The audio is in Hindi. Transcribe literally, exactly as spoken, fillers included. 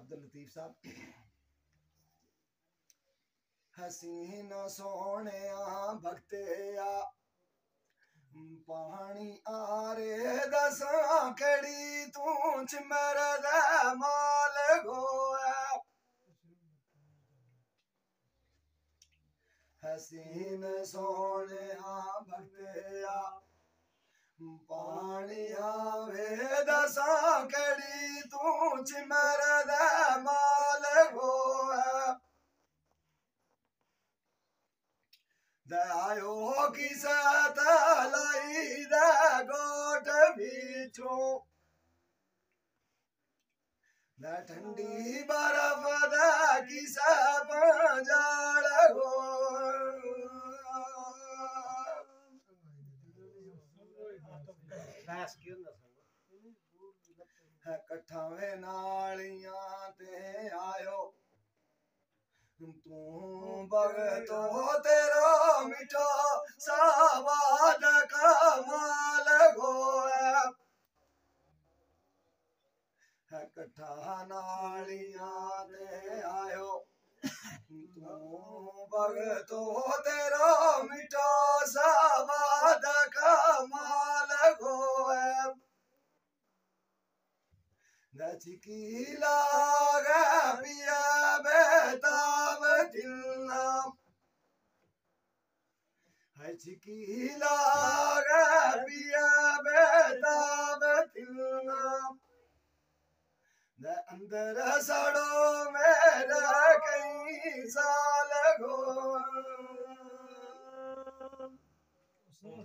अब्दुल लतीफ साहब। हसीन सोने भगते आ पानी आरे दसा केड़ी तू चिमर दे माल गोया। हसीन सोने भगते आ पानी आवे दसा केड़ी तू चिमर दे माल गोया। दयायो किसे तलाई दे गोट बिचो दे ठंडी बर्फ दे किसे पंजाल गो। कट्ठावे नालियां ते आयो तू भगतो तेरा मिठा सवाद कमाल गोया। कट्ठा नालियां ते आयो तू भगतो तेरा मिठा सवाद कमाल गोया। नचिकी लागे पिया बेताब दिलना हचिकी लागे पिया बेताब दिलना न अंदर सड़ो मेरा कई साल गो।